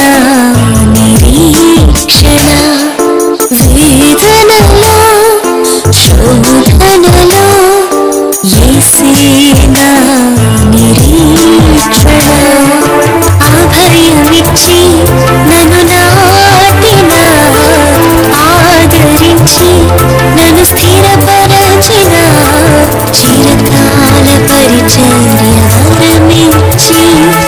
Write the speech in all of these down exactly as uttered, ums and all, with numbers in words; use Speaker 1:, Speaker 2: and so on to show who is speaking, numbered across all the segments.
Speaker 1: నిరీక్షణ వేదనలో శోధనలో యేసేనా నిరీక్షణ అభయమిచ్చి నన్ను నాటిన ఆదరించి నన్ను స్థిరపరచిన చిరకాల పరిచర్య వరమిచ్చి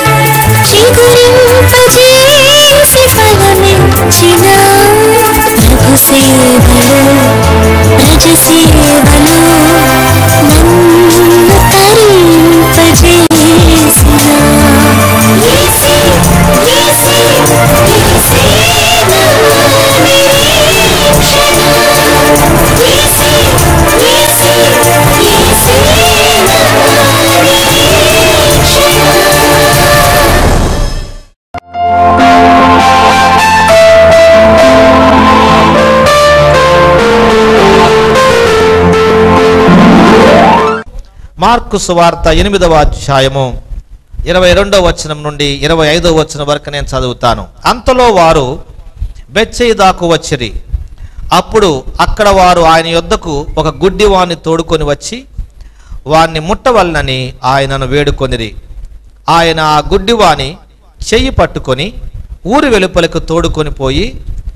Speaker 1: చిగురింపజేసి ఫలమిచ్చిన ప్రభు సేవలో ప్రజ సేవలో నన్ను తరింపజేసిన యేసే యేసే యేసేనా నిరీక్షణ యేసే యేసే యేసేనా నిరీక్షణ.
Speaker 2: మార్కు సువార్త ఎనిమిదవ అధ్యాయము ఇరవై రెండవ వచనం నుండి ఇరవై ఐదవ వచనం వరకు నేను చదువుతాను. అంతలో వారు బెత్సయిదాకు వచ్చిరి. అప్పుడు అక్కడ వారు ఆయన యొద్దకు ఒక గుడ్డివాణ్ణి తోడుకొని వచ్చి వాణ్ణి ముట్టవలనని ఆయనను వేడుకొనిరి. ఆయన ఆ గుడ్డివాణి చెయ్యి పట్టుకొని ఊరి వెలుపలకు తోడుకొని పోయి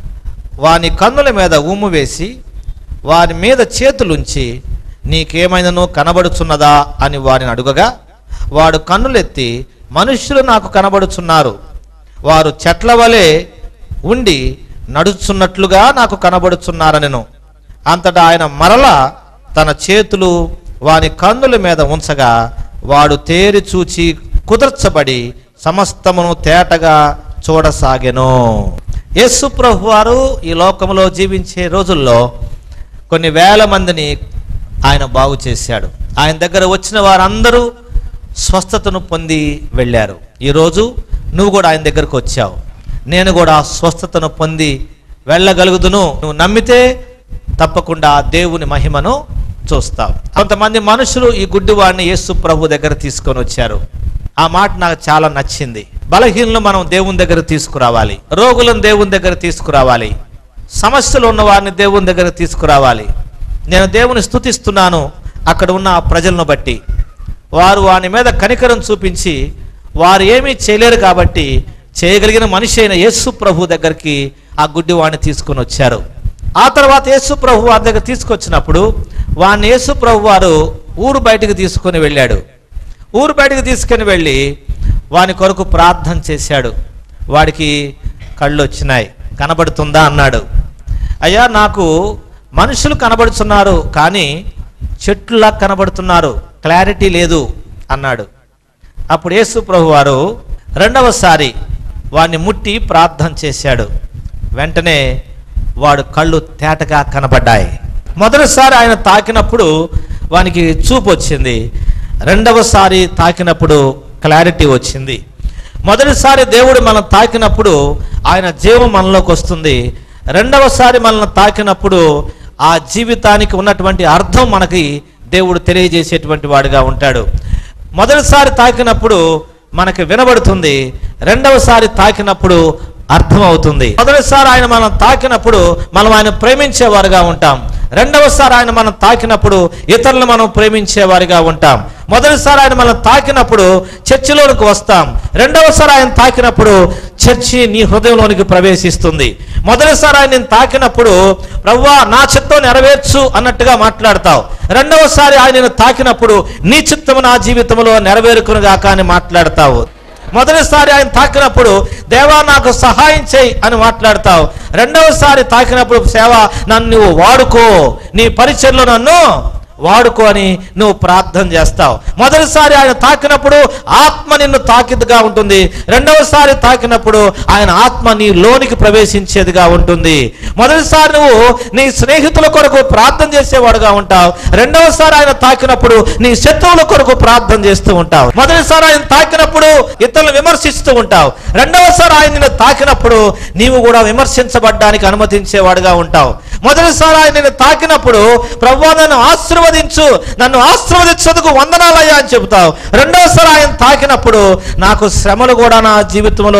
Speaker 2: వాని కన్నుల మీద ఉమ్ము వేసి వారి మీద చేతులుంచి నీకేమైనను కనబడుచున్నదా అని వారిని అడుగగా వాడు కన్నులెత్తి మనుష్యులు నాకు కనబడుచున్నారు, వారు చెట్ల వలె ఉండి నడుచున్నట్లుగా నాకు కనబడుచున్నారనెను. అంతటా ఆయన మరలా తన చేతులు వాని కన్నుల మీద ఉంచగా వాడు తేరి చూచి కుదర్చబడి సమస్తమును తేటగా చూడసాగెను. యేసు ప్రభువు వారు ఈ లోకంలో జీవించే రోజుల్లో కొన్ని వేల మందిని ఆయన బాగు చేశాడు. ఆయన దగ్గర వచ్చిన వారందరూ స్వస్థతను పొంది వెళ్ళారు. ఈరోజు నువ్వు కూడా ఆయన దగ్గరకు వచ్చావు. నేను కూడా స్వస్థతను పొంది వెళ్ళగలుగుదును. నువ్వు నమ్మితే తప్పకుండా దేవుని మహిమను చూస్తావు. కొంతమంది మనుషులు ఈ గుడ్డివాడిని యేసు ప్రభు దగ్గర తీసుకొని వచ్చారు. ఆ మాట నాకు చాలా నచ్చింది. బలహీనలు మనం దేవుని దగ్గర తీసుకురావాలి, రోగులను దేవుని దగ్గర తీసుకురావాలి, సమస్యలు ఉన్న వారిని దేవుని దగ్గర తీసుకురావాలి. నేను దేవుని స్తుతిస్తున్నాను అక్కడ ఉన్న ఆ ప్రజలను బట్టి. వారు వాని మీద కనికరం చూపించి వారు ఏమీ చేయలేరు కాబట్టి చేయగలిగిన మనిషి అయిన యేసు ప్రభు దగ్గరికి ఆ గుడ్డివాడిని తీసుకొని వచ్చారు. ఆ తర్వాత యేసు ప్రభు వారి దగ్గర తీసుకొచ్చినప్పుడు వాడిని యేసు ప్రభు వారు ఊరు బయటికి తీసుకొని వెళ్ళాడు. ఊరు బయటికి తీసుకొని వెళ్ళి వాని కొరకు ప్రార్థన చేశాడు. వాడికి కళ్ళు వచ్చినాయి, కనబడుతుందా అన్నాడు. అయ్యా నాకు మనుషులు కనబడుతున్నారు కానీ చెట్లులా కనబడుతున్నారు, క్లారిటీ లేదు అన్నాడు. అప్పుడు యేసు ప్రభు వారు రెండవసారి వాడిని ముట్టి ప్రార్థన చేశాడు. వెంటనే వాడు కళ్ళు తేటగా కనబడ్డాయి. మొదటిసారి ఆయన తాకినప్పుడు వానికి చూపు వచ్చింది, రెండవసారి తాకినప్పుడు క్లారిటీ వచ్చింది. మొదటిసారి దేవుడు మనం తాకినప్పుడు ఆయన జీవం మనలోకి వస్తుంది. రెండవసారి మనల్ని తాకినప్పుడు ఆ జీవితానికి ఉన్నటువంటి అర్థం మనకి దేవుడు తెలియజేసేటువంటి వాడిగా ఉంటాడు. మొదటిసారి తాకినప్పుడు మనకి వినబడుతుంది, రెండవసారి తాకినప్పుడు అర్థం అవుతుంది. మొదటిసారి ఆయన మనం తాకినప్పుడు మనం ఆయన ప్రేమించేవారుగా ఉంటాం. రెండవసారి ఆయన మనం తాకినప్పుడు ఇతరులను మనం ప్రేమించేవారిగా ఉంటాం. మొదటిసారి ఆయన మనం తాకినప్పుడు చర్చిలోనికి వస్తాం. రెండవసారి ఆయన తాకినప్పుడు చర్చి నీ హృదయంలోనికి ప్రవేశిస్తుంది. మొదటిసారి ఆయన నేను తాకినప్పుడు ప్రభువా నా చిత్తం నెరవేర్చు అన్నట్టుగా మాట్లాడతావు. రెండవసారి ఆయన తాకినప్పుడు నీ చిత్తము నా జీవితంలో నెరవేరుకునుగాక అని మాట్లాడతావు. మొదటిసారి ఆయన తాకినప్పుడు దేవా నాకు సహాయం చేయి అని మాట్లాడతావు. రెండవసారి తాకినప్పుడు సేవ నన్ను నువ్వు వాడుకో, నీ పరిచర్లో నన్ను వాడుకో అని నువ్వు ప్రార్థన చేస్తావు. మొదటిసారి ఆయన తాకినప్పుడు ఆత్మ నిన్ను తాకిదిగా ఉంటుంది. రెండవసారి తాకినప్పుడు ఆయన ఆత్మ నీ లోనికి ప్రవేశించేదిగా ఉంటుంది. మొదటిసారి నువ్వు నీ స్నేహితుల కొరకు ప్రార్థన చేసేవాడుగా ఉంటావు. రెండవసారి ఆయన తాకినప్పుడు నీ శత్రువుల కొరకు ప్రార్థన చేస్తూ ఉంటావు. మొదటిసారి ఆయన తాకినప్పుడు ఇతరులను విమర్శిస్తూ ఉంటావు. రెండవసారి ఆయన నిన్ను తాకినప్పుడు నీవు కూడా విమర్శించబడ్డానికి అనుమతించేవాడుగా ఉంటావు. మొదటిసారి ఆయన నిన్ను తాకినప్పుడు ప్రభువా నన్ను ఆశీర్వదించు, నన్ను ఆశీర్వదించేందుకు వందనాలయ్యా అని చెబుతావు. రెండవసారి ఆయన తాకినప్పుడు నాకు శ్రమలు కూడా నా జీవితంలో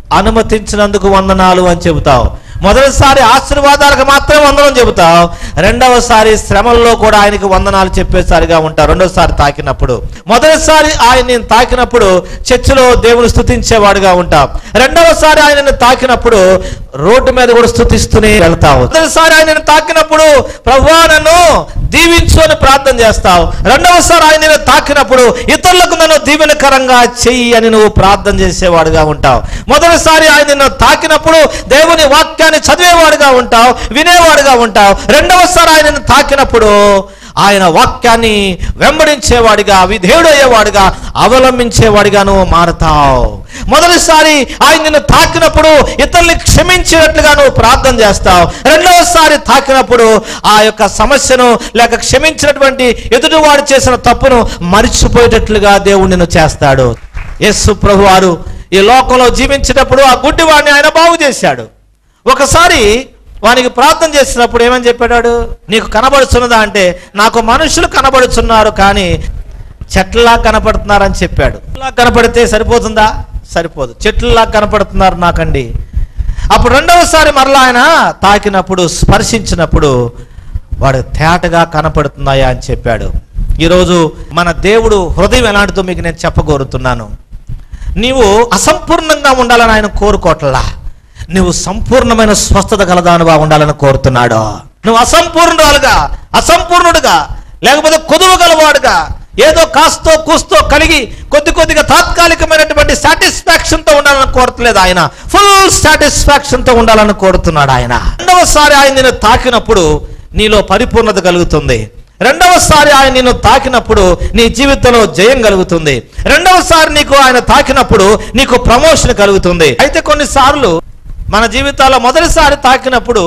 Speaker 2: అనుమతించినందుకు వందనాలు అని చెబుతావు. మొదటిసారి ఆశీర్వాదాలకు మాత్రం వందనం చెబుతావు, రెండవసారి శ్రమల్లో కూడా ఆయనకి వందనాలు చెప్పేసారిగా ఉంటావు. రెండోసారి తాకినప్పుడు, మొదటిసారి ఆయన్ని తాకినప్పుడు చర్చిలో దేవుని స్తుతించేవాడుగా ఉంటావు. రెండవసారి ఆయనను తాకినప్పుడు రోడ్డు మీద కూడా స్తుతిస్తూనే వెళ్తావు. మొదటిసారి ఆయనను తాకినప్పుడు ప్రభువా నన్ను దీవించు అని ప్రార్థన చేస్తావు. రెండవసారి ఆయనను తాకినప్పుడు ఇతరులకు నన్ను దీవెనకరంగా చెయ్యి అని నువ్వు ప్రార్థన చేసేవాడుగా ఉంటావు. మొదటిసారి ఆయనను తాకినప్పుడు దేవుని వాక్యాన్ని చదివేవాడుగా ఉంటావు, వినేవాడుగా ఉంటావు. రెండవసారి ఆయనను తాకినప్పుడు ఆయన వాక్యాన్ని వెంబడించేవాడిగా, విధేయుడు అయ్యేవాడిగా, అవలంబించేవాడిగా నువ్వు మారుతావు. మొదటిసారి ఆయన నిన్ను తాకినప్పుడు ఇతరుల్ని క్షమించినట్లుగా నువ్వు ప్రార్థన చేస్తావు. రెండవసారి తాకినప్పుడు ఆ యొక్క సమస్యను లేక క్షమించినటువంటి ఎదుటివాడు చేసిన తప్పును మరిచిపోయేటట్లుగా దేవుడు నిన్ను చేస్తాడు. యేసు ప్రభువారు ఈ లోకంలో జీవించేటప్పుడు ఆ గుడ్డివాడిని ఆయన బాగు చేశాడు. ఒకసారి వానికి ప్రార్థన చేసినప్పుడు ఏమని చెప్పాడు? నీకు కనబడుచున్నదా అంటే, నాకు మనుషులు కనబడుచున్నారు కానీ చెట్లలా కనపడుతున్నారని చెప్పాడు. చెట్లా కనపడితే సరిపోతుందా? సరిపోదు. చెట్లలా కనపడుతున్నారు నాకండి. అప్పుడు రెండవసారి మరలా ఆయన తాకినప్పుడు, స్పర్శించినప్పుడు వాడు తేటగా కనపడుతున్నాయా అని చెప్పాడు. ఈరోజు మన దేవుడు హృదయం ఎలాంటిదో మీకు నేను చెప్పగోరుతున్నాను. నీవు అసంపూర్ణంగా ఉండాలని ఆయన కోరుకోవట్లా, నువ్వు సంపూర్ణమైన స్వస్థత కలదానుగా ఉండాలని కోరుతున్నాడు. నువ్వు అసంపూర్ణురాలుగా, అసంపూర్ణుడుగా, లేకపోతే కొదువు గలవాడుగా, ఏదో కాస్తో కూస్తో కలిగి కొద్ది కొద్దిగా తాత్కాలికమైనటువంటి సాటిస్ఫాక్షన్తో ఉండాలని కోరట్లేదు ఆయన. ఫుల్ సాటిస్ఫాక్షన్తో ఉండాలని కోరుతున్నాడు ఆయన. రెండవసారి ఆయన నిన్ను తాకినప్పుడు నీలో పరిపూర్ణత కలుగుతుంది. రెండవసారి ఆయన నిన్ను తాకినప్పుడు నీ జీవితంలో జయం కలుగుతుంది. రెండవసారి నీకు ఆయన తాకినప్పుడు నీకు ప్రమోషన్ కలుగుతుంది. అయితే కొన్నిసార్లు మన జీవితాల్లో మొదటిసారి తాకినప్పుడు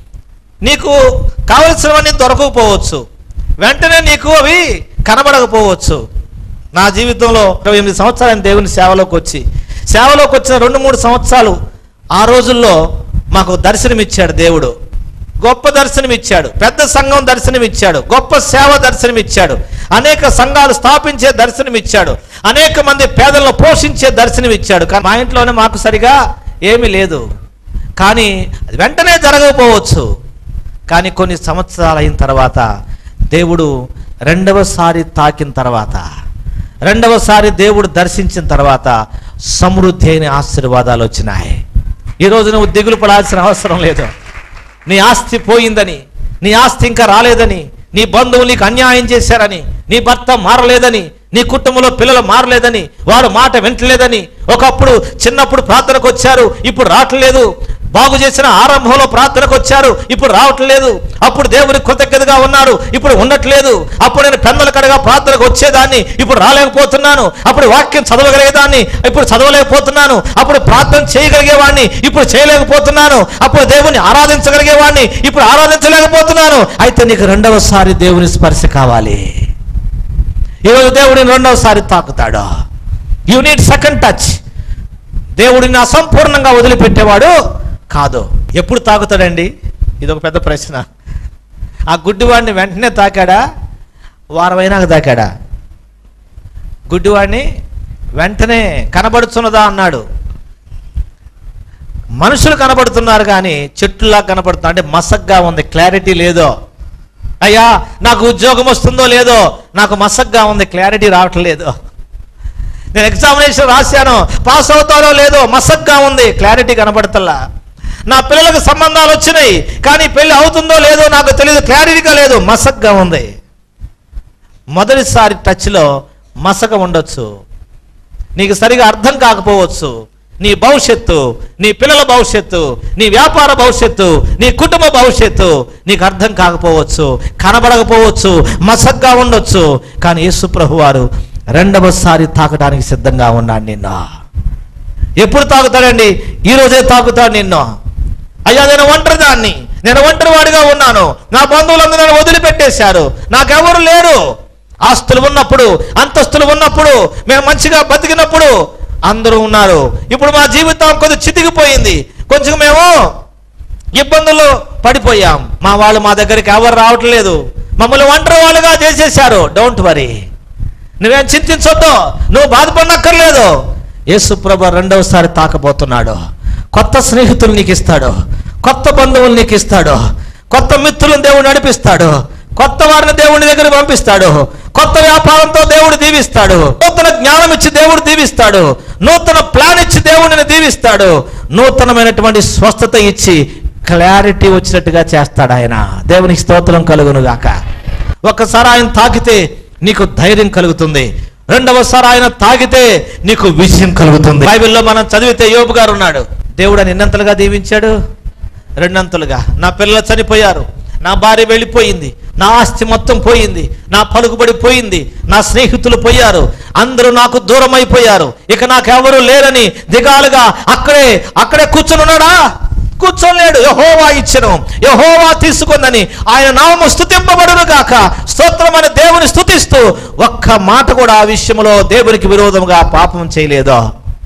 Speaker 2: నీకు కావలసినవన్నీ దొరకకపోవచ్చు, వెంటనే నీకు అవి కనబడకపోవచ్చు. నా జీవితంలో ఇరవై ఎనిమిది సంవత్సరాలు దేవుని సేవలోకి వచ్చి సేవలోకి వచ్చిన రెండు మూడు సంవత్సరాలు ఆ రోజుల్లో మాకు దర్శనమిచ్చాడు దేవుడు. గొప్ప దర్శనం ఇచ్చాడు, పెద్ద సంఘం దర్శనం ఇచ్చాడు, గొప్ప సేవ దర్శనం ఇచ్చాడు, అనేక సంఘాలు స్థాపించే దర్శనం ఇచ్చాడు, అనేక మంది పేదలను పోషించే దర్శనం ఇచ్చాడు. కానీ మా ఇంట్లోనే మాకు సరిగా ఏమీ లేదు. కానీ అది వెంటనే జరగకపోవచ్చు. కానీ కొన్ని సంవత్సరాలు అయిన తర్వాత దేవుడు రెండవసారి తాకిన తర్వాత, రెండవసారి దేవుడు దర్శించిన తర్వాత సమృద్ధి అయిన ఆశీర్వాదాలు వచ్చినాయి. ఈరోజు నువ్వు దిగులు పడాల్సిన అవసరం లేదు. నీ ఆస్తి పోయిందని, నీ ఆస్తి ఇంకా రాలేదని, నీ బంధువులు నీకు అన్యాయం చేశారని, నీ భర్త మారలేదని, నీ కుటుంబంలో పిల్లలు మారలేదని, వారు మాట వింటలేదని, ఒకప్పుడు చిన్నప్పుడు ప్రార్థనకు వచ్చారు ఇప్పుడు రావట్లేదు, బాగు చేసిన ఆరంభంలో ప్రార్థనకు వచ్చారు ఇప్పుడు రావట్లేదు, అప్పుడు దేవుని కృతజ్ఞతగా ఉన్నారు ఇప్పుడు ఉండట్లేదు, అప్పుడు నేను పెద్దల కడగా ప్రార్థనకు వచ్చేదాన్ని ఇప్పుడు రాలేకపోతున్నాను, అప్పుడు వాక్యం చదవగలిగేదాన్ని ఇప్పుడు చదవలేకపోతున్నాను, అప్పుడు ప్రార్థన చేయగలిగేవాడిని ఇప్పుడు చేయలేకపోతున్నాను, అప్పుడు దేవుని ఆరాధించగలిగేవాడిని ఇప్పుడు ఆరాధించలేకపోతున్నాను. అయితే నీకు రెండవసారి దేవుని స్పర్శ కావాలి. ఈరోజు దేవుడిని రెండవసారి తాకుతాడు. You need second touch. దేవుడిని అసంపూర్ణంగా వదిలిపెట్టేవాడు కాదు. ఎప్పుడు తాకుతాడండి? ఇది ఒక పెద్ద ప్రశ్న. ఆ గుడ్డివాడిని వెంటనే తాకాడా, వారమైనాక తాకాడా? గుడ్డివాడిని వెంటనే కనబడుతున్నదా అన్నాడు. మనుషులు కనబడుతున్నారు కానీ చెట్టులా కనబడుతున్నా అంటే మసగ్గా ఉంది, క్లారిటీ లేదో. అయ్యా నాకు ఉద్యోగం వస్తుందో లేదో, నాకు మసగ్గా ఉంది, క్లారిటీ రావట్లేదు. నేను ఎగ్జామినేషన్ రాశాను, పాస్ అవుతానో లేదో, మసగ్గా ఉంది, క్లారిటీ కనబడతల్లా. నా పిల్లలకు సంబంధాలు వచ్చినాయి కానీ పెళ్లి అవుతుందో లేదో నాకు తెలియదు, క్లారిటీగా లేదు, మసగ్గా ఉంది. మొదటిసారి టచ్లో మసక ఉండొచ్చు, నీకు సరిగా అర్థం కాకపోవచ్చు. నీ భవిష్యత్తు, నీ పిల్లల భవిష్యత్తు, నీ వ్యాపార భవిష్యత్తు, నీ కుటుంబ భవిష్యత్తు నీకు అర్థం కాకపోవచ్చు, కనబడకపోవచ్చు, మసగ్గా ఉండొచ్చు. కానీ యేసు ప్రభువారు రెండవసారి తాకడానికి సిద్ధంగా ఉన్నాడు. నిన్న ఎప్పుడు తాకుతాడండి? ఈరోజే తాకుతాడు నిన్ను. అయ్యా నేను ఒంటరి దాన్ని, నేను ఒంటరి వాడిగా ఉన్నాను, నా బంధువులందరూ నన్ను వదిలిపెట్టేశారు, నాకెవరు లేరు. ఆస్తులు ఉన్నప్పుడు, అంతస్తులు ఉన్నప్పుడు, మేము మంచిగా బతికినప్పుడు అందరూ ఉన్నారు. ఇప్పుడు మా జీవితం కొద్దిగా చితికిపోయింది, కొంచెం మేము ఇబ్బందులు పడిపోయాం, మా వాళ్ళు మా దగ్గరికి ఎవరు రావట్లేదు, మమ్మల్ని ఒంటరి వాళ్ళుగా చేసేశారు. డోంట్ వరీ, నువ్వేం చింతించొద్దు, నువ్వు బాధపడనక్కర్లేదు. యేసు ప్రభు రెండవసారి తాకబోతున్నాడు. కొత్త స్నేహితులు నీకు ఇస్తాడు, కొత్త బంధువులు నీకు ఇస్తాడు, కొత్త మిత్రులను దేవుడు నడిపిస్తాడు, కొత్త వారిని దేవుడి దగ్గర పంపిస్తాడు, కొత్త వ్యాపారంతో దేవుడు దీవిస్తాడు, నూతన జ్ఞానం ఇచ్చి దేవుడు దీవిస్తాడు, నూతన ప్లాన్ ఇచ్చి దేవుడిని దీవిస్తాడు, నూతనమైనటువంటి స్వస్థత ఇచ్చి క్లారిటీ వచ్చినట్టుగా చేస్తాడు ఆయన. దేవునికి స్తోత్రం కలుగును గాక. ఒక్కసారి ఆయన తాకితే నీకు ధైర్యం కలుగుతుంది, రెండవసారి ఆయన తాకితే నీకు విజయం కలుగుతుంది. బైబిల్లో మనం చదివితే యోబు గారు ఉన్నాడు. దేవుడు అని ఎన్నంతలుగా దీవించాడు? రెండంతలుగా. నా పిల్లలు చనిపోయారు, నా భార్య వెళ్ళిపోయింది, నా ఆస్తి మొత్తం పోయింది, నా పలుకుబడి పోయింది, నా స్నేహితులు పోయారు, అందరూ నాకు దూరం అయిపోయారు, ఇక నాకెవరూ లేరని దిగాలుగా అక్కడే అక్కడే కూర్చొని ఉన్నాడా? కూర్చోలేడు. యెహోవా ఇచ్చెను, యెహోవా తీసుకుందని ఆయన నామము స్తుతింపబడును గాక. స్తోత్రమైన దేవుని స్తుతిస్తూ ఒక్క మాట కూడా ఆ విషయంలో దేవునికి విరోధముగా పాపం చేయలేదు.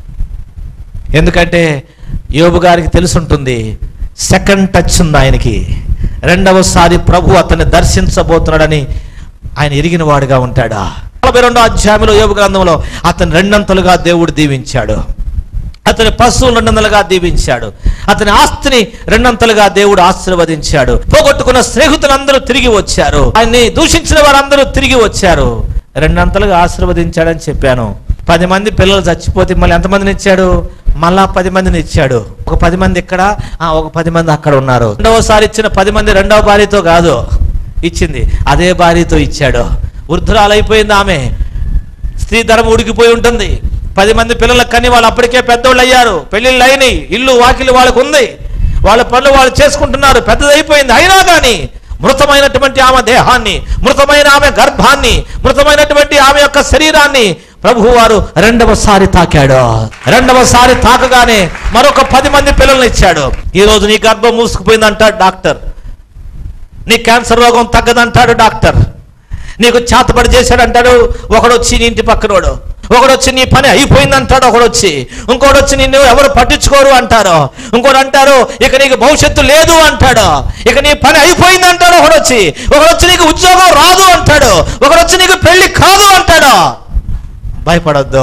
Speaker 2: ఎందుకంటే యోబు గారికి తెలుసుంటుంది, సెకండ్ టచ్ ఉంది ఆయనకి. రెండవసారి ప్రభు అతన్ని దర్శించబోతున్నాడని ఆయన ఎరిగిన వాడుగా ఉంటాడా. నలభై రెండో అధ్యాయంలో యోబు గ్రంథంలో అతను రెండంతలుగా దేవుడు దీవించాడు, అతని పశువులు రెండంతలుగా దీవించాడు, అతని ఆస్తిని రెండంతలుగా దేవుడు ఆశీర్వదించాడు. పోగొట్టుకున్న స్నేహితులందరూ తిరిగి వచ్చారు, ఆయన్ని దూషించిన వారందరూ తిరిగి వచ్చారు. రెండంతలుగా ఆశీర్వదించాడని చెప్పాను. పది మంది పిల్లలు చచ్చిపోతే మళ్ళీ ఎంతమందిని ఇచ్చాడు? మళ్ళా పది మందిని ఇచ్చాడు. ఒక పది మంది ఇక్కడ, ఒక పది మంది అక్కడ ఉన్నారు. రెండవసారి ఇచ్చిన పది మంది రెండవ భార్యతో కాదు ఇచ్చింది, అదే భార్యతో ఇచ్చాడు. వృద్ధురాలైపోయింది ఆమె, స్త్రీ ధర్మం ఉడికిపోయి ఉంటుంది. పది మంది పిల్లలకు కని వాళ్ళు అప్పటికే పెద్దోళ్ళు అయ్యారు, పెళ్ళిళ్ళు అయినాయి, ఇల్లు వాకిలి వాళ్ళకు ఉంది, వాళ్ళ పనులు వాళ్ళు చేసుకుంటున్నారు, పెద్దదైపోయింది. అయినా కానీ మృతమైనటువంటి ఆమె దేహాన్ని, మృతమైన ఆమె గర్భాన్ని, మృతమైనటువంటి ఆమె యొక్క శరీరాన్ని ప్రభువు వారు రెండవసారి తాకాడు. రెండవసారి తాకగానే మరొక పది మంది పిల్లల్ని ఇచ్చాడు. ఈ రోజు నీ గర్భం మూసుకుపోయింది అంటాడు డాక్టర్, నీ క్యాన్సర్ రోగం తగ్గదంటాడు డాక్టర్, నీకు చేతబడి చేశాడు అంటాడు ఒకడు వచ్చి, నీ ఇంటి పక్కనోడు ఒకడు వచ్చి, నీ పని అయిపోయింది అంటాడు ఒకడు వచ్చి, ఇంకోటి వచ్చి నిన్ను ఎవరు పట్టించుకోరు అంటారు, ఇంకోటి అంటారు ఇక నీకు భవిష్యత్తు లేదు అంటాడు, ఇక నీ పని అయిపోయింది అంటాడు ఒకడు వచ్చి, ఒకడు వచ్చి నీకు ఉద్యోగం రాదు అంటాడు, ఒకడు వచ్చి నీకు పెళ్లి కాదు అంటాడు. భయపడొద్దు,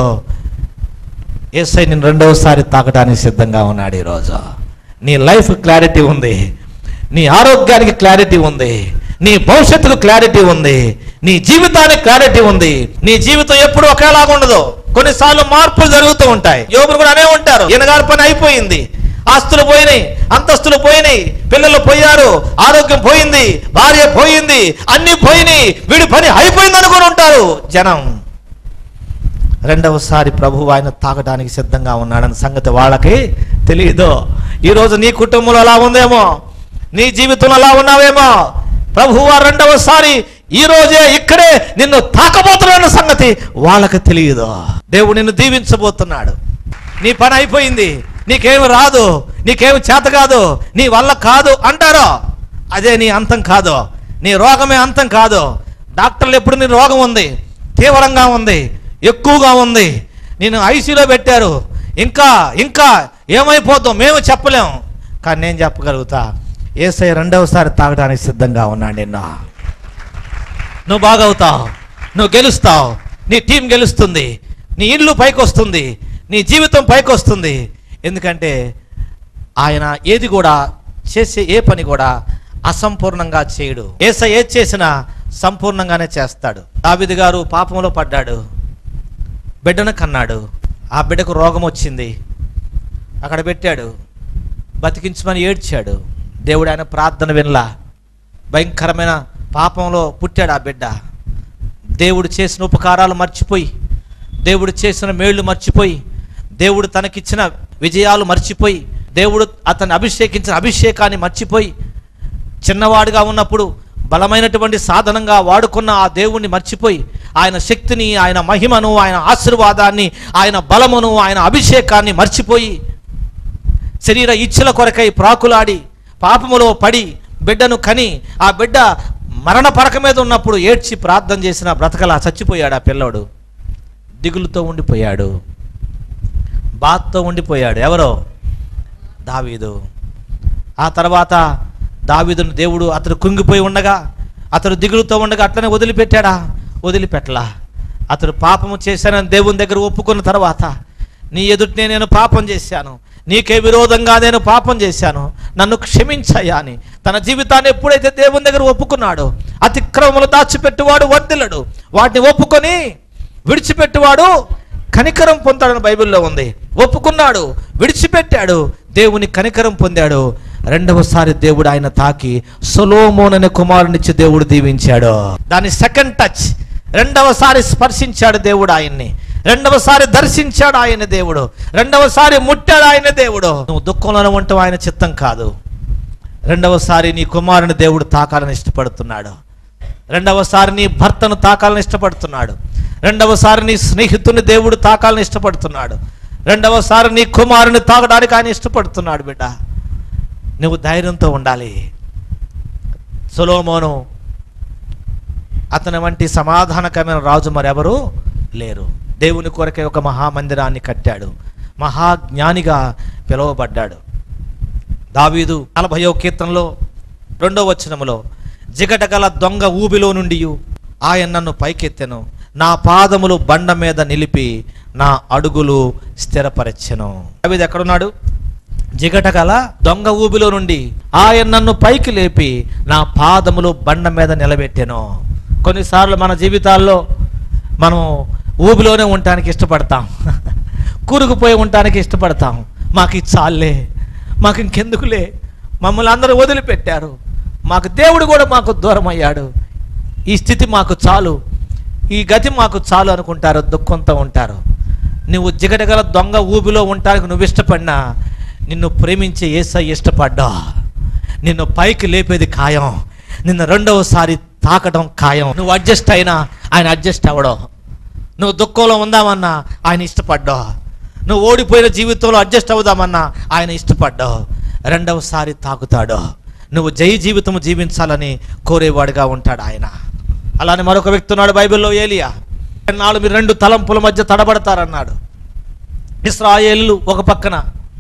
Speaker 2: యేసయ్య నేను రెండవసారి తాకడానికి సిద్ధంగా ఉన్నాడు. ఈరోజు నీ లైఫ్ క్లారిటీ ఉంది, నీ ఆరోగ్యానికి క్లారిటీ ఉంది, నీ భవిష్యత్తుకు క్లారిటీ ఉంది, నీ జీవితానికి క్లారిటీ ఉంది. నీ జీవితం ఎప్పుడు ఒకేలాగా ఉండదు, కొన్నిసార్లు మార్పులు జరుగుతూ ఉంటాయి. యోబులు కూడా అనే ఉంటారు, ఈయనగారి పని అయిపోయింది, ఆస్తులు పోయినాయి, అంతస్తులు పోయినాయి, పిల్లలు పోయారు, ఆరోగ్యం పోయింది, భార్య పోయింది, అన్ని పోయినాయి, వీడి పని అయిపోయింది అనుకుని ఉంటారు జనం. రెండవసారి ప్రభు ఆయన తాగడానికి సిద్ధంగా ఉన్నాడన్న సంగతి వాళ్ళకి తెలియదు. ఈరోజు నీ కుటుంబంలో అలా ఉందేమో, నీ జీవితంలో అలా ఉన్నావేమో. ప్రభువా రెండవసారి ఈ రోజే ఇక్కడే నిన్ను తాకబోతున్న సంగతి వాళ్ళకి తెలియదు. దేవుడు నిన్ను దీవించబోతున్నాడు. నీ పని అయిపోయింది, నీకేమి రాదు, నీకేమి చేత కాదు, నీ వల్ల కాదు అంటారో అదే నీ అంతం కాదు, నీ రోగమే అంతం కాదు. డాక్టర్లు ఎప్పుడు నీ రోగం ఉంది, తీవ్రంగా ఉంది, ఎక్కువగా ఉంది, నేను ఐసీయూలో పెట్టారు, ఇంకా ఇంకా ఏమైపోతాం మేము చెప్పలేం, కానీ నేను చెప్పగలుగుతా, యేసయ్య రెండవసారి తాగడానికి సిద్ధంగా ఉన్నాడు. నిన్న నువ్వు బాగవుతావు, నువ్వు గెలుస్తావు, నీ టీం గెలుస్తుంది, నీ ఇల్లు పైకి వస్తుంది, నీ జీవితం పైకి వస్తుంది. ఎందుకంటే ఆయన ఏది కూడా చేసే ఏ పని కూడా అసంపూర్ణంగా చేయడు. యేసయ్య ఏది చేసినా సంపూర్ణంగానే చేస్తాడు. దావీదు గారు పాపంలో పడ్డాడు, బిడ్డను కన్నాడు, ఆ బిడ్డకు రోగం వచ్చింది, అక్కడ పెట్టాడు, బతికించమని ఏడ్చాడు. దేవుడు ఆయన ప్రార్థన వినలా, భయంకరమైన పాపంలో పుట్టాడు ఆ బిడ్డ. దేవుడు చేసిన ఉపకారాలు మర్చిపోయి, దేవుడు చేసిన మేళ్లు మర్చిపోయి, దేవుడు తనకిచ్చిన విజయాలు మర్చిపోయి, దేవుడు అతన్ని అభిషేకించిన అభిషేకాన్ని మర్చిపోయి, చిన్నవాడుగా ఉన్నప్పుడు బలమైనటువంటి సాధనంగా వాడుకున్న ఆ దేవుణ్ణి మర్చిపోయి, ఆయన శక్తిని, ఆయన మహిమను, ఆయన ఆశీర్వాదాన్ని, ఆయన బలమును, ఆయన అభిషేకాన్ని మర్చిపోయి, శరీర ఇచ్ఛల కొరకై ప్రాకులాడి పాపములో పడి బిడ్డను కని, ఆ బిడ్డ మరణ పరక మీద ఉన్నప్పుడు ఏడ్చి ప్రార్థన చేసిన బ్రతకలా చచ్చిపోయాడు ఆ పిల్లోడు. దిగులుతో ఉండిపోయాడు, బాధతో ఉండిపోయాడు. ఎవరో? దావీదు. ఆ తర్వాత దావీదును దేవుడు అతడు కుంగిపోయి ఉండగా, అతడు దిగులుతో ఉండగా అట్లనే వదిలిపెట్టాడా? వదిలిపెట్టలా. అతడు పాపము చేశానని దేవుని దగ్గర ఒప్పుకున్న తర్వాత, నీ ఎదుటినే నేను పాపం చేశాను, నీకే విరోధంగా నేను పాపం చేశాను, నన్ను క్షమించయ్యా అని తన జీవితాన్ని ఎప్పుడైతే దేవుని దగ్గర ఒప్పుకున్నాడో, అతిక్రమములు దాచిపెట్టువాడు వర్ధిల్లడు, వాటిని ఒప్పుకొని విడిచిపెట్టువాడు కనికరం పొందాడని బైబిల్లో ఉంది. ఒప్పుకున్నాడు, విడిచిపెట్టాడు, దేవుని కనికరం పొందాడు. రెండవసారి దేవుడు ఆయన తాకి సొలొమోను అనే కుమారునిచ్చి దేవుడు దీవించాడు. దాని సెకండ్ టచ్, రెండవసారి స్పర్శించాడు దేవుడు ఆయన్ని, రెండవసారి దర్శించాడు ఆయన దేవుడు, రెండవసారి ముట్టాడు ఆయన దేవుడు. నువ్వు దుఃఖంలోనే ఉంటావు, ఆయన చిత్తం కాదు. రెండవసారి నీ కుమారుని దేవుడు తాకాలని ఇష్టపడుతున్నాడు. రెండవసారి నీ భర్తను తాకాలని ఇష్టపడుతున్నాడు. రెండవసారి నీ స్నేహితుని దేవుడు తాకాలని ఇష్టపడుతున్నాడు. రెండవసారి నీ కుమారుని తాకడానికి ఆయన ఇష్టపడుతున్నాడు. బిడ్డ, నువ్వు ధైర్యంతో ఉండాలి. సొలొమోను అతని వంటి సమాధానకరమైన రాజు మరెవరూ లేరు. దేవుని కొరకే ఒక మహామందిరాన్ని కట్టాడు, మహాజ్ఞానిగా పిలువబడ్డాడు. దావీదు నలభైవ కీర్తనలో రెండవ వచనములో, జిగటగల దొంగ ఊబిలో నుండి ఆయన నన్ను పైకెత్తెను, నా పాదములు బండ మీద నిలిపి నా అడుగులు స్థిరపరచెను. దావీదు ఎక్కడున్నాడు? జిగటగల దొంగ ఊబిలో నుండి ఆయన నన్ను పైకి లేపి నా పాదములు బండ మీద నిలబెట్టెను. కొన్నిసార్లు మన జీవితాల్లో మనం ఊబిలోనే ఉండటానికి ఇష్టపడతాం, కూరుకుపోయి ఉండటానికి ఇష్టపడతాం. మాకు ఇది చాలే, మాకు ఇంకెందుకులే, మమ్మల్ని అందరూ వదిలిపెట్టారు, మాకు దేవుడు కూడా మాకు దూరం అయ్యాడు, ఈ స్థితి మాకు చాలు, ఈ గతి మాకు చాలు అనుకుంటారు, దుఃఖంతో ఉంటారు. నువ్వు జిగటగల దొంగ ఊబిలో ఉండటానికి నువ్వు ఇష్టపడినా, నిన్ను ప్రేమించే యేసయ్య ఇష్టపడ్డా, నిన్ను పైకి లేపేది ఖాయం, నిన్ను రెండవసారి తాకడం ఖాయం. నువ్వు అడ్జస్ట్ అయినా ఆయన అడ్జస్ట్ అవ్వడం, నువ్వు దుఃఖంలో ఉందామన్నా ఆయన ఇష్టపడ్డావు, నువ్వు ఓడిపోయిన జీవితంలో అడ్జస్ట్ అవుదామన్నా ఆయన ఇష్టపడ్డావు. రెండవసారి తాకుతాడు. నువ్వు జయ జీవితం జీవించాలని కోరేవాడుగా ఉంటాడు ఆయన. అలానే మరొక వ్యక్తి ఉన్నాడు బైబిల్లో, ఏలియా. నాలుగు మీరు రెండు తలంపుల మధ్య తడబడతారన్నాడు. ఇశ్రాయేలు ఒక పక్కన,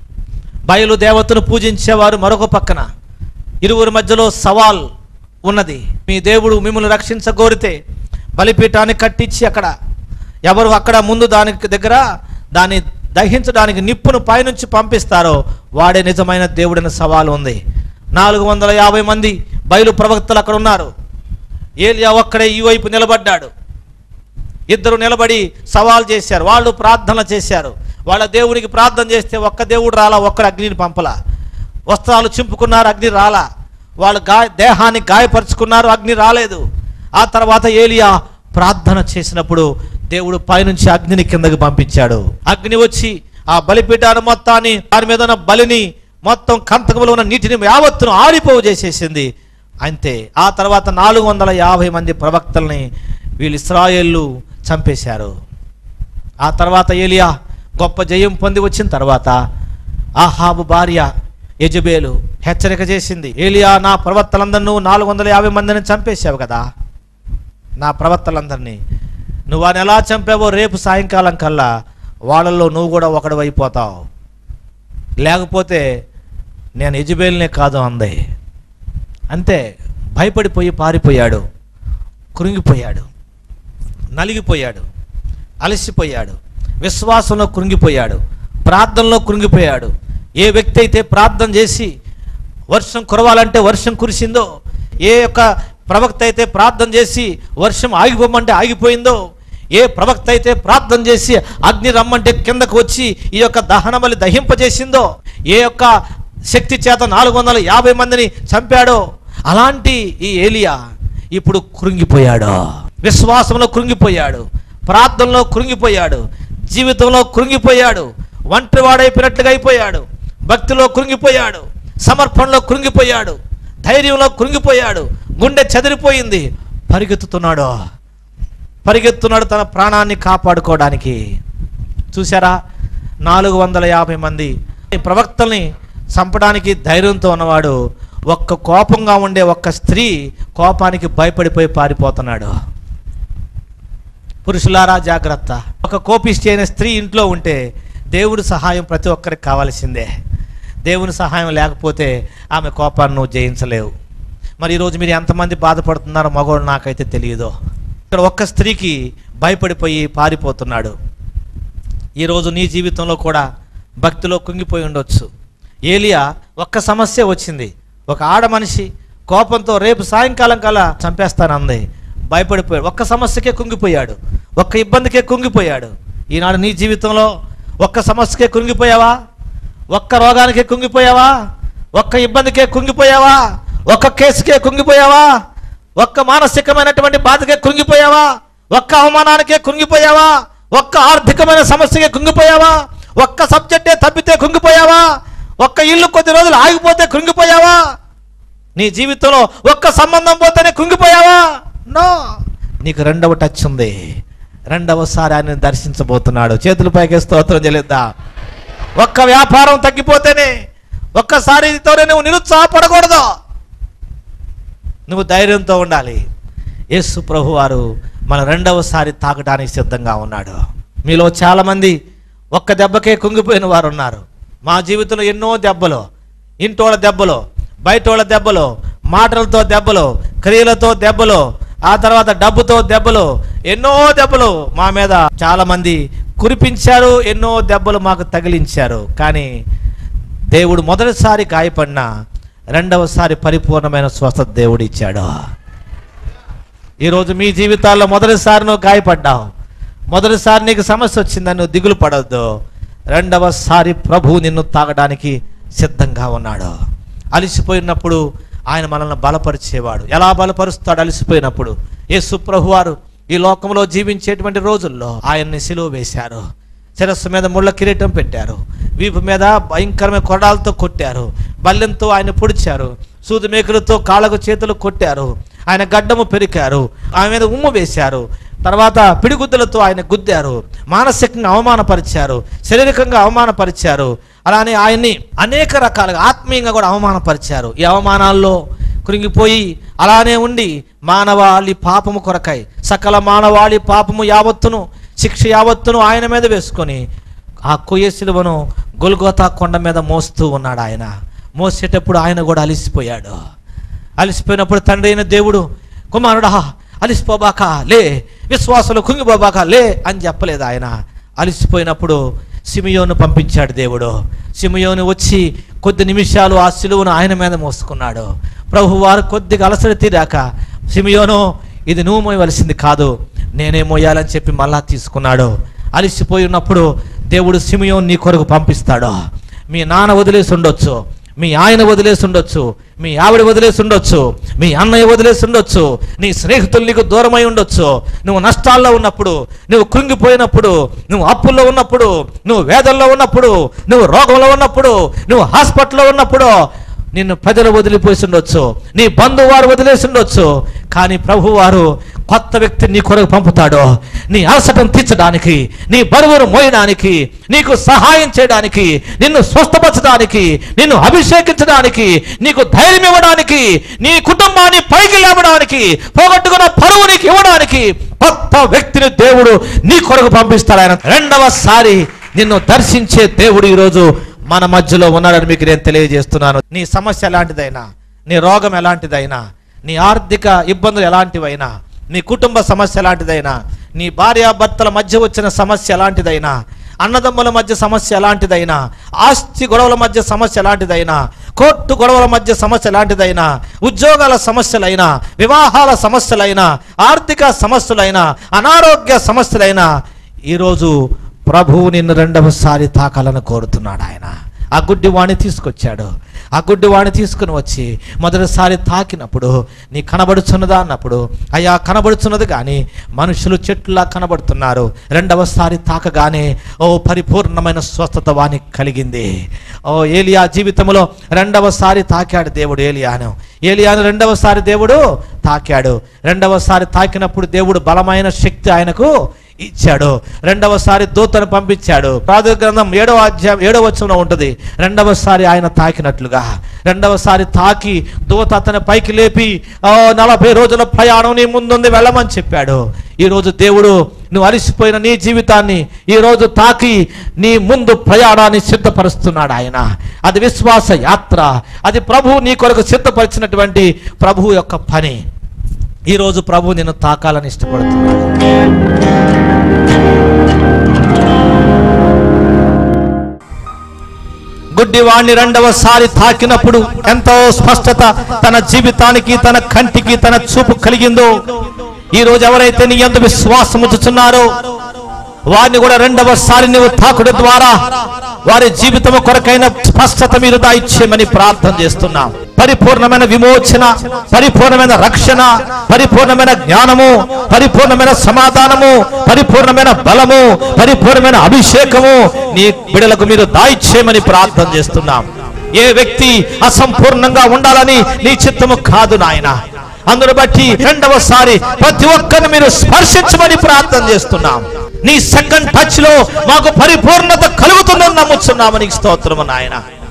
Speaker 2: బయలు దేవతను పూజించేవారు మరొక పక్కన, ఇరువురి మధ్యలో సవాల్ ఉన్నది. మీ దేవుడు మిమ్మల్ని రక్షించగోరితే బలిపీఠాన్ని కట్టించి అక్కడ ఎవరు అక్కడ ముందు దానికి దగ్గర దాన్ని దహించడానికి నిప్పును పైనుంచి పంపిస్తారో వాడే నిజమైన దేవుడని సవాల్ ఉంది. నాలుగు వందల యాభై మంది బయలు ప్రవక్తలు అక్కడ ఉన్నారు. ఏలియా ఒక్కడే ఈ వైపు నిలబడ్డాడు. ఇద్దరు నిలబడి సవాల్ చేశారు, వాళ్ళు ప్రార్థన చేశారు. వాళ్ళ దేవునికి ప్రార్థన చేస్తే ఒక్క దేవుడు రాలా, ఒక్కడు అగ్నిని పంపలా. వస్త్రాలు చింపుకున్నారు, అగ్ని రాలా. వాళ్ళు గాయ దేహాన్ని గాయపరుచుకున్నారు, అగ్ని రాలేదు. ఆ తర్వాత ఏలియా ప్రార్థన చేసినప్పుడు దేవుడు పైనుంచి అగ్నిని కిందకి పంపించాడు. అగ్ని వచ్చి ఆ బలిపీఠాన్ని మొత్తాన్ని, దాని మీద ఉన్న బలిని మొత్తం, కంతకములో ఉన్న నీటిని యావత్తును ఆరిపోవు చేసేసింది. అంతే. ఆ తర్వాత నాలుగు వందల యాభై మంది ప్రవక్తల్ని వీళ్ళు ఇశ్రాయేలు చంపేశారు. ఆ తర్వాత ఏలియా గొప్ప జయం పొంది వచ్చిన తర్వాత ఆహాబు భార్య యెజబేలు హెచ్చరిక చేసింది, ఏలియా నా ప్రవక్తలందరినీ నాలుగు వందల యాభై మందిని చంపేశావు కదా, నా ప్రవక్తలందరినీ నువ్వు అని ఎలా చంపావో రేపు సాయంకాలం కల్లా వాళ్ళల్లో నువ్వు కూడా ఒకడు అయిపోతావు, లేకపోతే నేను యెజబేలునే కాదు అంది. అంతే. భయపడిపోయి పారిపోయాడు, కృంగిపోయాడు, నలిగిపోయాడు, అలసిపోయాడు, విశ్వాసంలో కృంగిపోయాడు, ప్రార్థనలో కృంగిపోయాడు. ఏ వ్యక్తి అయితే ప్రార్థన చేసి వర్షం కురవాలంటే వర్షం కురిసిందో, ఏ యొక్క ప్రవక్త అయితే ప్రార్థన చేసి వర్షం ఆగిపోమంటే ఆగిపోయిందో, ఏ ప్రవక్త అయితే ప్రార్థన చేసి అగ్ని రమ్మంటే కిందకు వచ్చి ఈ యొక్క దహన బలి దహింపజేసిందో, ఏ యొక్క శక్తి చేత నాలుగు వందల యాభై మందిని చంపాడో, అలాంటి ఈ ఏలియా ఇప్పుడు కృంగిపోయాడు, విశ్వాసంలో కృంగిపోయాడు, ప్రార్థనలో కృంగిపోయాడు, జీవితంలో కృంగిపోయాడు, ఒంటరివాడైపోయినట్లుగా అయిపోయాడు, భక్తిలో కృంగిపోయాడు, సమర్పణలో కృంగిపోయాడు, ధైర్యంలో కృంగిపోయాడు, గుండె చెదిరిపోయింది. పరిగెత్తుతున్నాడు పరిగెత్తున్నాడు తన ప్రాణాన్ని కాపాడుకోవడానికి. చూసారా, నాలుగు వందల యాభై మంది ప్రవక్తల్ని చంపడానికి ధైర్యంతో ఉన్నవాడు ఒక్క కోపంగా ఉండే ఒక్క స్త్రీ కోపానికి భయపడిపోయి పారిపోతున్నాడు. పురుషులారా జాగ్రత్త. ఒక కోపిష్టి అయిన స్త్రీ ఇంట్లో ఉంటే దేవుడి సహాయం ప్రతి ఒక్కరికి కావాల్సిందే. దేవుని సహాయం లేకపోతే ఆమె కోపాన్ని నువ్వు జయించలేవు. మరి ఈరోజు మీరు ఎంతమంది బాధపడుతున్నారో మగవాడు నాకైతే తెలియదు. ఇక్కడ ఒక్క స్త్రీకి భయపడిపోయి పారిపోతున్నాడు. ఈరోజు నీ జీవితంలో కూడా భక్తిలో కుంగిపోయి ఉండొచ్చు. ఏలియా ఒక్క సమస్య వచ్చింది. ఒక ఆడ మనిషి కోపంతో రేపు సాయంకాలం కల్లా చంపేస్తానంది. భయపడిపోయాడు. ఒక్క సమస్యకే కుంగిపోయాడు, ఒక్క ఇబ్బందికే కుంగిపోయాడు. ఈనాడు నీ జీవితంలో ఒక్క సమస్యకే కుంగిపోయావా? ఒక్క రోగానికే కుంగిపోయావా? ఒక్క ఇబ్బందికే కుంగిపోయావా? ఒక్క కేసుకే కుంగిపోయావా? ఒక్క మానసికమైనటువంటి బాధకే కుంగిపోయావా? ఒక్క అవమానానికే కుంగిపోయావా? ఒక్క ఆర్థికమైన సమస్యకే కుంగిపోయావా? ఒక్క సబ్జెక్టే తప్పితే కుంగిపోయావా? ఒక్క ఇల్లు కొద్ది రోజులు ఆగిపోతే కుంగిపోయావా? నీ జీవితంలో ఒక్క సంబంధం పోతేనే కుంగిపోయావా? నో, నీకు రెండవ టచ్ ఉంది. రెండవసారి ఆయన దర్శించబోతున్నాడు. చేతుల పైకి స్తోత్రం చెల్లిద్దా. ఒక్క వ్యాపారం తగ్గిపోతేనే, ఒక్కసారితోనే నువ్వు నిరుత్సాహపడకూడదు. నువ్వు ధైర్యంతో ఉండాలి. యేసు ప్రభు వారు మన రెండవసారి తాకడానికి సిద్ధంగా ఉన్నాడు. మీలో చాలామంది ఒక్క దెబ్బకే కుంగిపోయిన వారు ఉన్నారు. మా జీవితంలో ఎన్నో దెబ్బలు, ఇంటోళ్ళ దెబ్బలు, బయటోళ్ళ దెబ్బలు, మాటలతో దెబ్బలు, క్రియలతో దెబ్బలు, ఆ తర్వాత డబ్బుతో దెబ్బలు, ఎన్నో దెబ్బలు మా మీద చాలామంది కురిపించారు. ఎన్నో దెబ్బలు మాకు తగిలించారు. కానీ దేవుడు మొదటిసారి గాయపడిన రెండవసారి పరిపూర్ణమైన స్వస్థత దేవుడు ఇచ్చాడు. ఈరోజు మీ జీవితాల్లో మొదటిసారి నువ్వు గాయపడ్డావు, మొదటిసారి నీకు సమస్య వచ్చిందని నువ్వు దిగులు పడవద్దు. రెండవసారి ప్రభువు నిన్ను తాగడానికి సిద్ధంగా ఉన్నాడు. అలిసిపోయినప్పుడు ఆయన మనల్ని బలపరిచేవాడు. ఎలా బలపరుస్తాడు? అలిసిపోయినప్పుడు యేసు ప్రభువారు ఈ లోకంలో జీవించేటువంటి రోజుల్లో ఆయన్ని సిలువ వేశారు. శిరస్సు మీద ముళ్ళ కిరీటం పెట్టారు, వీపు మీద భయంకరమైన కొరడాలతో కొట్టారు, బల్లెంతో ఆయన పొడిచారు, సూది మేకులతో కాళ్ళకు చేతులు కొట్టారు, ఆయన గడ్డము పెరికారు, ఆయన మీద ఉమ్ము వేశారు, తర్వాత పిడిగుద్దులతో ఆయన గుద్దారు, మానసికంగా అవమానపరిచారు, శారీరకంగా అవమానపరిచారు, అలానే ఆయన్ని అనేక రకాలుగా ఆత్మీయంగా కూడా అవమానపరిచారు. ఈ అవమానాల్లో కృంగిపోయి అలానే ఉండి మానవాళి పాపము కొరకై సకల మానవాళి పాపము యావత్తును, శిక్ష యావత్తును ఆయన మీద వేసుకొని ఆ కొయ్య సిలువను గొల్గోతా కొండ మీద మోస్తూ ఉన్నాడు. ఆయన మోసేటప్పుడు ఆయన కూడా అలిసిపోయాడు. అలిసిపోయినప్పుడు తండ్రి అయిన దేవుడు, కుమారుడా అలిసిపోబాక లే, విశ్వాసులు కుంగిపోబాక లే అని చెప్పలేదు. ఆయన అలిసిపోయినప్పుడు సిమియోను పంపించాడు దేవుడు. సిమియోను వచ్చి కొద్ది నిమిషాలు ఆ సిలువను ఆయన మీద మోసుకున్నాడు. ప్రభు వారు కొద్దిగా అలసట తీరాక, సిమియోను ఇది నువ్వు మోయవలసింది కాదు, నేనే మోయాలని చెప్పి మళ్ళా తీసుకున్నాడు. అలిసిపోయి ఉన్నప్పుడు దేవుడు సిమియోను నీ కొరకు పంపిస్తాడు. మీ నాన్న వదిలేసి ఉండొచ్చు, మీ ఆయన వదిలేసి ఉండొచ్చు, మీ ఆవిడ వదిలేసి ఉండొచ్చు, మీ అన్నయ్య వదిలేసి ఉండొచ్చు, నీ స్నేహితులు నీకు దూరమై ఉండొచ్చు. నువ్వు నష్టాల్లో ఉన్నప్పుడు, నువ్వు కృంగిపోయినప్పుడు, నువ్వు అప్పుల్లో ఉన్నప్పుడు, నువ్వు వేదనలో ఉన్నప్పుడు, నువ్వు రోగంలో ఉన్నప్పుడు, నువ్వు హాస్పిటల్లో ఉన్నప్పుడు నిన్ను ప్రజలు వదిలిపోయి ఉండొచ్చు, నీ బంధువారు వదిలేసి ఉండొచ్చు. కానీ ప్రభు వారు కొత్త వ్యక్తిని నీ కొరకు పంపుతాడు. నీ అలసటను తీర్చడానికి, నీ బరువును మోయడానికి, నీకు సహాయం చేయడానికి, నిన్ను స్వస్థపరచడానికి, నిన్ను అభిషేకించడానికి, నీకు ధైర్యం ఇవ్వడానికి, నీ కుటుంబాన్ని పైకి లేవడానికి, పోగొట్టుకున్న పరువు నీకు ఇవ్వడానికి కొత్త వ్యక్తిని దేవుడు నీ కొరకు పంపిస్తాడు. ఆయన రెండవసారి నిన్ను దర్శించే దేవుడు ఈరోజు మన మధ్యలో ఉన్నాడని మీకు నేను తెలియజేస్తున్నాను. నీ సమస్య ఎలాంటిదైనా, నీ రోగం ఎలాంటిదైనా, నీ ఆర్థిక ఇబ్బందులు ఎలాంటివైనా, నీ కుటుంబ సమస్య ఎలాంటిదైనా, నీ భార్యాభర్తల మధ్య వచ్చిన సమస్య ఎలాంటిదైనా, అన్నదమ్ముల మధ్య సమస్య ఎలాంటిదైనా, ఆస్తి గొడవల మధ్య సమస్య ఎలాంటిదైనా, కోర్టు గొడవల మధ్య సమస్య ఎలాంటిదైనా, ఉద్యోగాల సమస్యలైనా, వివాహాల సమస్యలైనా, ఆర్థిక సమస్యలైనా, అనారోగ్య సమస్యలైనా, ఈరోజు ప్రభువు నిన్ను రెండవసారి తాకాలని కోరుతున్నాడు. ఆయన ఆ గుడ్డి వాణ్ణి తీసుకొచ్చాడు. ఆ గుడ్డి వాణ్ణి తీసుకుని వచ్చి మొదటిసారి తాకినప్పుడు నీ కనబడుచున్నదా అన్నప్పుడు, అయ్యా కనబడుచున్నది కానీ మనుషులు చెట్లులా కనబడుతున్నారు. రెండవసారి తాకగానే ఓ పరిపూర్ణమైన స్వస్థత వానికి కలిగింది. ఓ ఏలియా జీవితంలో రెండవసారి తాకాడు దేవుడు ఏలియాను. ఏలియాను రెండవసారి దేవుడు తాకాడు. రెండవసారి తాకినప్పుడు దేవుడు బలమైన శక్తి ఆయనకు ఇచ్చాడు. రెండవసారి దూతను పంపించాడు. ప్రార్థన గ్రంథం ఏడవ అధ్యాయం ఏడవ వచనంలో ఉంటుంది, రెండవసారి ఆయన తాకినట్లుగా. రెండవసారి తాకి దూత అతని పైకి లేపి ఓ నలభై రోజుల ప్రయాణం నీ ముందుంది వెళ్ళమని చెప్పాడు. ఈరోజు దేవుడు నువ్వు అలిసిపోయిన నీ జీవితాన్ని ఈరోజు తాకి నీ ముందు ప్రయాణాన్ని సిద్ధపరుస్తున్నాడు ఆయన. అది విశ్వాస యాత్ర. అది ప్రభువు నీ కొరకు సిద్ధపరిచినటువంటి ప్రభువు యొక్క పని. ఈరోజు ప్రభు నిన్ను తాకాలని ఇష్టపడుతున్నాడు. గుడ్డివాణ్ణి రెండవసారి తాకినప్పుడు ఎంతో స్పష్టత తన జీవితానికి, తన కంటికి, తన చూపు కలిగిందో, ఈ రోజు ఎవరైతే నీ యందు విశ్వాసం ఉంచుతున్నారో వారిని కూడా రెండవసారి నువ్వు తాకుడు ద్వారా వారి జీవితం కొరకైన స్పష్టత మీరు దాయిచ్చేయమని ప్రార్థన చేస్తున్నాం. పరిపూర్ణమైన విమోచన, పరిపూర్ణమైన రక్షణ, పరిపూర్ణమైన జ్ఞానము, పరిపూర్ణమైన సమాధానము, పరిపూర్ణమైన బలము, పరిపూర్ణమైన అభిషేకము నీ బిడలకు మీరు దాయిచ్చేయమని ప్రార్థన చేస్తున్నాం. ఏ వ్యక్తి అసంపూర్ణంగా ఉండాలని నీ చిత్తము కాదు నాయన. అందును బట్టి రెండవసారి ప్రతి ఒక్కరిని మీరు స్పర్శించమని ప్రార్థన చేస్తున్నాం. నీ సెకండ్ టచ్ లో మాకు పరిపూర్ణత కలుగుతుందని నమ్ముతున్నామని స్తోత్రము నాయన.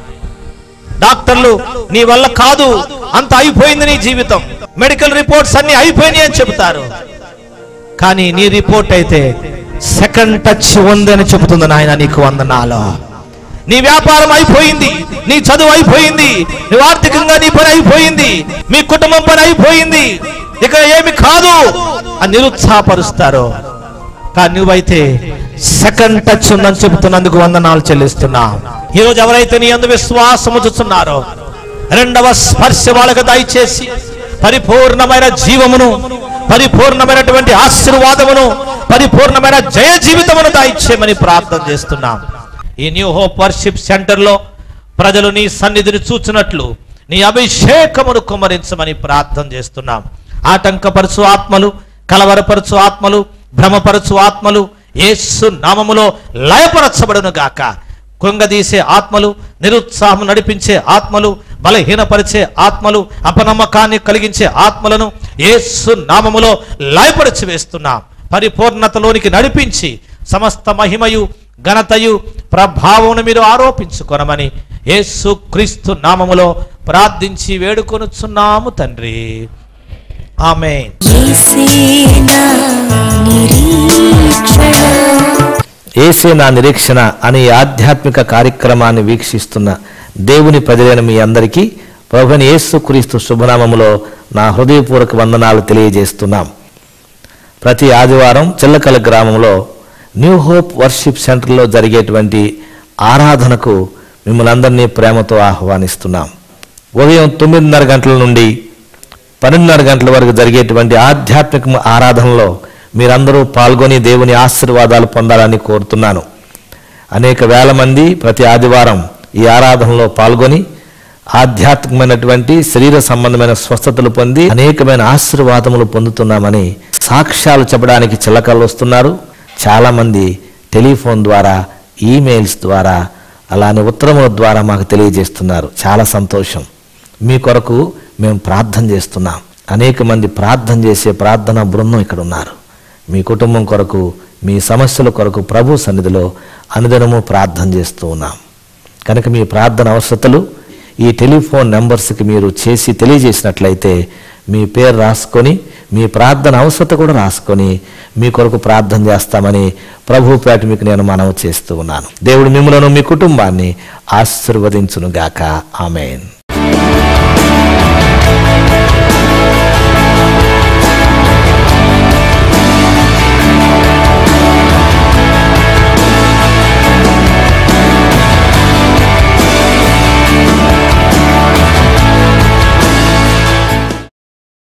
Speaker 2: డాక్టర్లు నీ వల్ల కాదు, అంత అయిపోయింది నీ జీవితం, మెడికల్ రిపోర్ట్స్ అన్ని అయిపోయినాయి అని చెబుతారు. కానీ నీ రిపోర్ట్ అయితే సెకండ్ టచ్ ఉంది అని చెబుతుంది నాయన. నీకు వందనాలు. నీ వ్యాపారం అయిపోయింది, నీ చదువు అయిపోయింది, నీ ఆర్థికంగా నీ పని అయిపోయింది, మీ కుటుంబం పని అయిపోయింది, ఇక ఏమి కాదు అని నిరుత్సాహపరుస్తారు. కానీ నువ్వైతే సెకండ్ టచ్ ఉందని చెబుతున్నందుకు వందనాలు చెల్లిస్తున్నా. ఈరోజు ఎవరైతే నీ యందు విశ్వాసం ఉంచుతున్నారో రెండవ స్పర్శ వాళ్ళకు దయచేసి పరిపూర్ణమైన జీవమును, పరిపూర్ణమైనటువంటి ఆశీర్వాదమును, పరిపూర్ణమైన జయ జీవితమును దయచేయమని ప్రార్థన చేస్తున్నాం. ఈ న్యూ హోప్ వర్షిప్ సెంటర్ లో ప్రజలు నీ సన్నిధిని చూచినట్లు నీ అభిషేకమును కుమ్మరించమని ప్రార్థన చేస్తున్నాం. ఆటంకపరచు ఆత్మలు, కలవరపరచు ఆత్మలు, భ్రమపరచు ఆత్మలు యేసు నామములో లయపరచబడును గాక. కృంగదీసే ఆత్మలు, నిరుత్సాహం నడిపించే ఆత్మలు, బలహీనపరిచే ఆత్మలు, అపనమ్మకాన్ని కలిగించే ఆత్మలను యేసు నామములో లయపరచి వేస్తున్నాం. పరిపూర్ణతలోనికి నడిపించి సమస్త మహిమయు, ఘనతయు, ప్రభావమును మీరు ఆరోపించుకొనమని యేసు క్రీస్తు నామములో ప్రార్థించి వేడుకొనుచున్నాము తండ్రి. ఆమేన్. యేసే నా నిరీక్షణ అనే ఆధ్యాత్మిక కార్యక్రమాన్ని వీక్షిస్తున్న దేవుని ప్రజలైన మీ అందరికీ ప్రభువైన యేసు క్రీస్తు శుభనామములో నా హృదయపూర్వక వందనాలు తెలియజేస్తున్నాం. ప్రతి ఆదివారం చిల్లకల గ్రామంలో న్యూ హోప్ వర్షిప్ సెంటర్లో జరిగేటువంటి ఆరాధనకు మిమ్మల్ని అందరినీ ప్రేమతో ఆహ్వానిస్తున్నాం. ఉదయం తొమ్మిదిన్నర గంటల నుండి పన్నెండున్నర గంటల వరకు జరిగేటువంటి ఆధ్యాత్మిక ఆరాధనలో మీరందరూ పాల్గొని దేవుని ఆశీర్వాదాలు పొందాలని కోరుతున్నాను. అనేక వేల మంది ప్రతి ఆదివారం ఈ ఆరాధనలో పాల్గొని ఆధ్యాత్మికమైనటువంటి శరీర సంబంధమైన స్వస్థతలు పొంది అనేకమైన ఆశీర్వాదములు పొందుతున్నామని సాక్ష్యాలు చెప్పడానికి చిలకలు వస్తున్నారు. చాలామంది టెలిఫోన్ ద్వారా, ఈమెయిల్స్ ద్వారా, అలానే ఉత్తరముల ద్వారా మాకు తెలియజేస్తున్నారు. చాలా సంతోషం. మీ కొరకు మేము ప్రార్థన చేస్తున్నాం. అనేక మంది ప్రార్థన చేసే ప్రార్థనా బృందం ఇక్కడ ఉన్నారు. మీ కుటుంబం కొరకు, మీ సమస్యల కొరకు ప్రభు సన్నిధిలో అనుదినము ప్రార్థన చేస్తూ ఉన్నాం. కనుక మీ ప్రార్థన అవసరతలు ఈ టెలిఫోన్ నెంబర్స్కి మీరు చేసి తెలియజేసినట్లయితే మీ పేరు రాసుకొని, మీ ప్రార్థన అవసరత కూడా రాసుకొని మీ కొరకు ప్రార్థన చేస్తామని ప్రభు పేట మీకు నేను మనవి చేస్తూ ఉన్నాను. దేవుడు మిమ్మలను, మీ కుటుంబాన్ని ఆశీర్వదించును గాక. ఆమేన్.